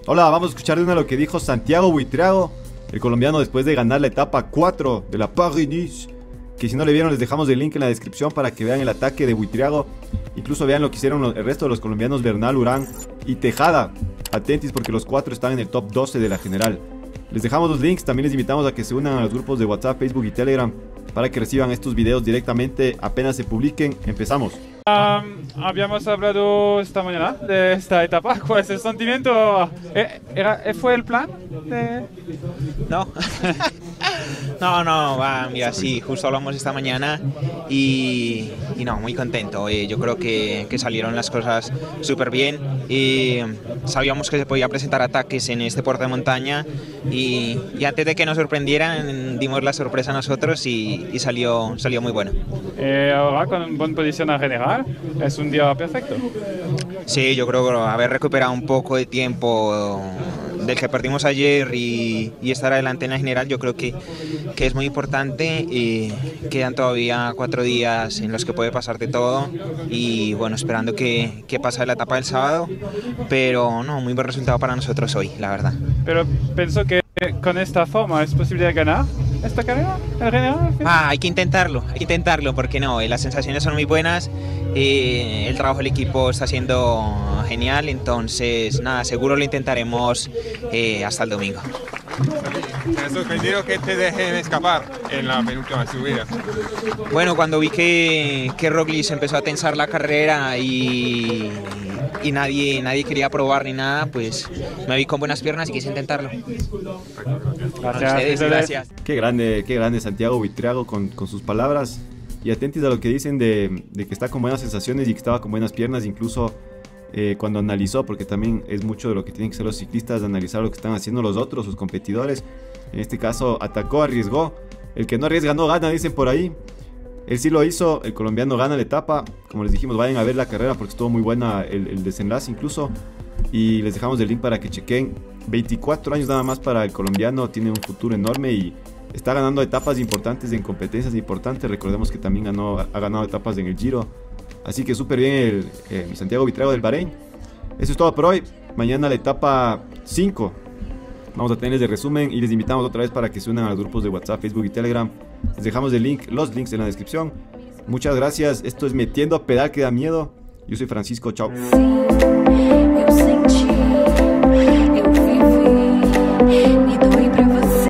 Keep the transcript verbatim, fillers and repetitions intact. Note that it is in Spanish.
Hola, vamos a escuchar de una lo que dijo Santiago Buitrago, el colombiano, después de ganar la etapa cuatro de la Paris-Nice. Que si no le vieron, les dejamos el link en la descripción para que vean el ataque de Buitrago. Incluso vean lo que hicieron el resto de los colombianos, Bernal, Urán y Tejada. Atentis porque los cuatro están en el top doce de la general. Les dejamos los links, también les invitamos a que se unan a los grupos de WhatsApp, Facebook y Telegram para que reciban estos videos directamente apenas se publiquen. Empezamos. Um, habíamos hablado esta mañana de esta etapa. ¿Cuál es el sentimiento? ¿Era, ¿Fue el plan? De... No. no, no, va, mira, sí, justo hablamos esta mañana y, y no, muy contento. Eh, yo creo que, que salieron las cosas súper bien. Y sabíamos que se podía presentar ataques en este puerto de montaña y, y antes de que nos sorprendieran, dimos la sorpresa a nosotros y, y salió, salió muy bueno. Eh, ahora con una buena posición en general, es un día perfecto. Sí, yo creo que haber recuperado un poco de tiempo del que perdimos ayer y, y estar adelante en la general, yo creo que, que es muy importante. Y quedan todavía cuatro días en los que puede pasar de todo y bueno, esperando que, que pase la etapa del sábado, pero no, muy buen resultado para nosotros hoy, la verdad. Pero pienso que con esta forma es posible ganar esta carrera en general. Ah, hay que intentarlo, hay que intentarlo, porque no, las sensaciones son muy buenas, eh, el trabajo del equipo está siendo genial, entonces nada, seguro lo intentaremos eh, hasta el domingo. ¿Te ha sorprendido que te dejen escapar en la penúltima subida? Bueno, cuando vi que, que Roglic empezó a tensar la carrera y, y nadie, nadie quería probar ni nada, pues me vi con buenas piernas y quise intentarlo. Gracias. A ustedes, gracias. Qué grande, qué grande Santiago Buitrago con, con sus palabras. Y atentos a lo que dicen de, de que está con buenas sensaciones y que estaba con buenas piernas, incluso eh, cuando analizó, porque también es mucho de lo que tienen que hacer los ciclistas, de analizar lo que están haciendo los otros, sus competidores. En este caso atacó, arriesgó. El que no arriesga no gana, dicen por ahí. Él sí lo hizo, el colombiano gana la etapa. Como les dijimos, vayan a ver la carrera porque estuvo muy buena el, el desenlace incluso. Y les dejamos el link para que chequen. veinticuatro años nada más para el colombiano, tiene un futuro enorme y está ganando etapas importantes en competencias importantes. Recordemos que también ganó, ha ganado etapas en el Giro. Así que súper bien el, el Santiago Buitrago del Bahrein. Eso es todo por hoy. Mañana la etapa cinco. Vamos a tenerles el resumen y les invitamos otra vez para que se unan a los grupos de WhatsApp, Facebook y Telegram. Les dejamos el link, los links en la descripción. Muchas gracias. Esto es Metiendo Pedal que da miedo. Yo soy Francisco. Chao.